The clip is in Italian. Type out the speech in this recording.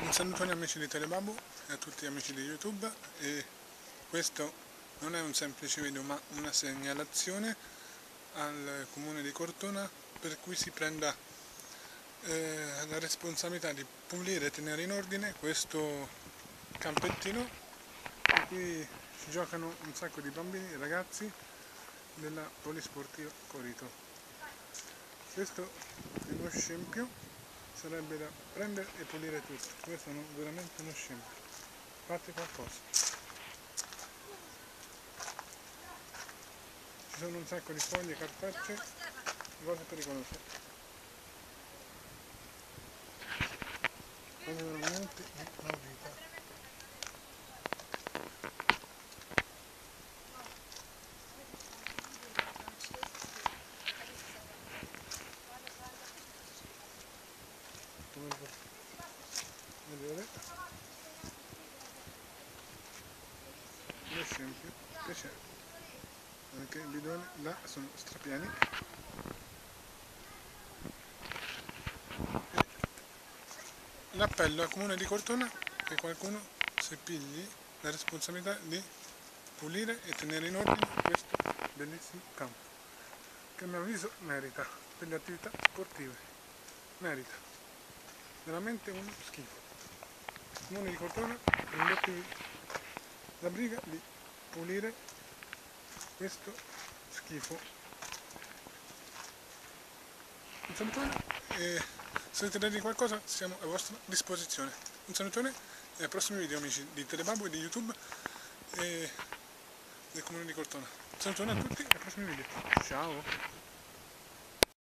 Un salutone amici di Telebabu e a tutti gli amici di YouTube. E questo non è un semplice video ma una segnalazione al comune di Cortona per cui si prenda la responsabilità di pulire e tenere in ordine questo campettino in cui ci giocano un sacco di bambini e ragazzi della Polisportiva Corito. Questo è uno scempio, sarebbe da prendere e pulire tutto. Questo è veramente uno scempio. Fate qualcosa. Ci sono un sacco di foglie, cartacce, cose pericolose. Cose veramente inaudite. Come potete vedere, lo scempio che c'è. Anche i bidoni là sono strapieni. L'appello al comune di Cortona che qualcuno si pigli la responsabilità di pulire e tenere in ordine questo bellissimo campo che a mio avviso merita per le attività sportive, merita veramente uno schifo. Il comune di Cortona prendetevi la briga di pulire questo schifo. Un salutone e se volete dire qualcosa siamo a vostra disposizione. Un salutone e ai prossimi video amici di Telebabu e di YouTube e del comune di Cortona. Un salutone a tutti e ai prossimi video. Ciao!